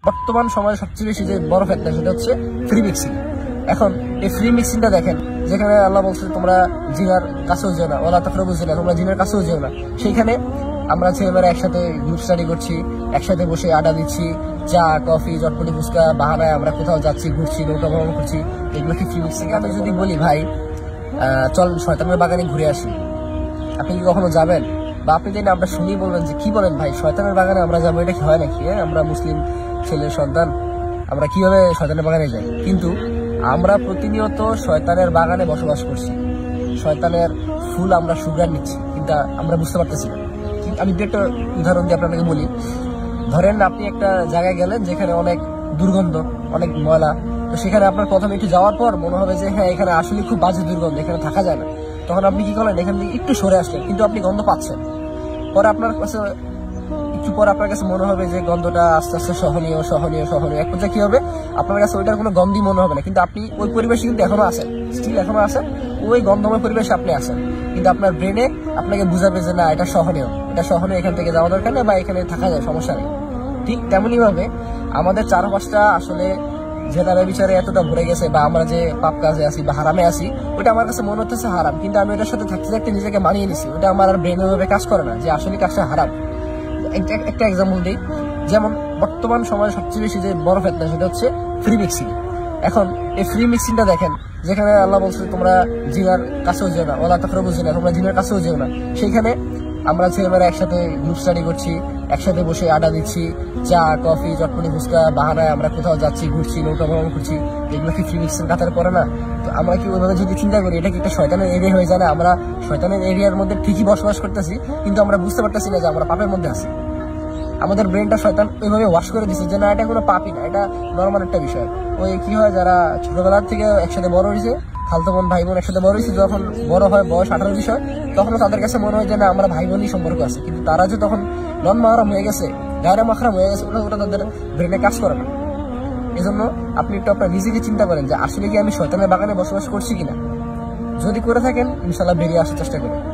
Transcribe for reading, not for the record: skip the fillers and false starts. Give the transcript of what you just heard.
বর্তমান সময়ে সবচেয়ে বেশি যে বড় ফ্যাক্টর সেটা হচ্ছে ফ্রি মিক্সিং। এখন এই ফ্রি মিক্সিংটা দেখেন, যেখানে আল্লাহ বলছে তোমরা জিনার কাছেও যেও না, ওলা তাকরাবু জিনা, তোমরা জিনার কাছেও যেও না। সেইখানে আমরা ছেলেমেয়েরা একসাথে গ্রুপ স্টাডি করছি, একসাথে বসে আড্ডা দিচ্ছি, চা কফি চটপটি ফুচকা বাহানায় আমরা কোথাও যাচ্ছি, ঘুরছি, নৌকা ভ্রমণ করছি, এগুলো কি ফ্রি মিক্সিং? আমি যদি বলি ভাই চল শয়তানের বাগানে ঘুরে আসি, আপনি কি কখনো যাবেন? বা আপনি যদি আমরা শুনি বলবেন যে কি বলেন ভাই, শয়তানের বাগানে আমরা যাবো, এটা কি হয় নাকি? আমরা মুসলিম ছেলের সন্তান, আমরা কিভাবে শয়তানের বাগানে যাই? কিন্তু আমরা প্রতিনিয়ত শয়তানের বাগানে বসবাস করছি, শয়তানের ফুল আমরা সুগ্রাণ নিচ্ছি, কিন্তু আমরা বুঝতে পারতেছি না। আমি একটা উদাহরণ দিয়ে আপনাকে বলি। ধরেন আপনি একটা জায়গায় গেলেন যেখানে অনেক দুর্গন্ধ, অনেক ময়লা, তো সেখানে আপনার প্রথমে একটু যাওয়ার পর মনে হবে যে হ্যাঁ এখানে আসলে খুব বাজে দুর্গন্ধ, এখানে থাকা যায় না। তখন আপনি কি করলেন, এখান থেকে একটু সরে আসলেন, কিন্তু আপনি গন্ধ পাচ্ছেন। পরে আপনার কাছে একটু পর আপনার কাছে মনে হবে যে গন্ধটা আস্তে আস্তে সহনীয় সহনীয় সহনীয়, এক পর্যায়ে কি হবে, আপনার কাছে ওইটার কোনো গন্ধই মনে হবে না, কিন্তু আপনি ওই পরিবেশে কিন্তু এখনো আছেন, স্টিল এখনো আছেন, ওই গন্ধময় পরিবেশে আপনি আছেন, কিন্তু আপনার ব্রেনে আপনাকে বুঝাবে যে না এটা সহনীয়, এটা সহনীয়, এখান থেকে যাওয়া দরকার নেই, বা এখানে থাকা যায়, সমস্যা নেই। ঠিক তেমনই ভাবে আমাদের চারপাশটা আসলে জেনারেল বিচারে এতটা ভরে গেছে, বা আমরা যে পাপ কাজে আছি বা হারামে আছি, ওটা আমার কাছে মনে হচ্ছে হারাম, কিন্তু আমি ওটার সাথে থাকতে থাকতে নিজেকে মানিয়ে নিছি, ওটা আমার আর ব্রেনের ভাবে কাজ করে না যে আসলে কাজটা হারাম। একটা এক্সাম্পল দিই, যেমন বর্তমান সময়ে সবচেয়ে বেশি যে বড় ফ্যাক্টর সেটা হচ্ছে ফ্রি মিক্সিং। এখন এই ফ্রি মিক্সিংটা দেখেন, যেখানে আল্লাহ বলছে তোমরা জিনার কাছেও যেও না, ওলা তাকরাবু জিনা, তোমরা জিনার কাছেও যেও না। সেইখানে আমরা ছেলেমেয়েরা একসাথে গ্রুপ স্টাডি করছি, একসাথে বসে আড্ডা দিচ্ছি, চা কফি চটপটি ফুচকা বাহানায় আমরা কোথাও যাচ্ছি, ঘুরছি, নৌকা ভ্রমণ করছি, এগুলো কি ফ্রি মিক্সিং কাতারে পড়ে না? তো আমরা কি ওইভাবে যদি চিন্তা করি, এটা কি একটা শয়তানের এরিয়া হয়ে যায় না? আমরা শয়তানের এরিয়ার মধ্যে ঠিকই বসবাস করতেছি, কিন্তু আমরা বুঝতে পারতেছি না যে আমরা পাপের মধ্যে আছি। আমাদের ব্রেনটা শয়তান ওইভাবে ওয়াশ করে দিচ্ছে যে না এটা কোনো পাপই না, এটা নর্মাল একটা বিষয়। ওই কি হয়, যারা ছোটবেলার থেকে একসাথে বড় হয়েছে, খালতো বোন ভাই বোন একসাথে বড় হয়েছে, যখন বড় হয় বয়স 18 বিষয়, তখন তাদের কাছে মনে হয় যে না আমরা ভাই বোনই সম্পর্ক আছে, কিন্তু তারা যে তখন নন মাহরাম হয়ে গেছে, গায়রে মাহরাম হয়ে গেছে, ওটা তাদের ব্রেনে কাজ করে না। এই জন্য আপনি একটু আপনার নিজেকে চিন্তা করেন যে আসলে কি আমি শয়তানের বাগানে বসবাস করছি কিনা। যদি করে থাকেন ইনশাল্লাহ বেরিয়ে আসার চেষ্টা করুন।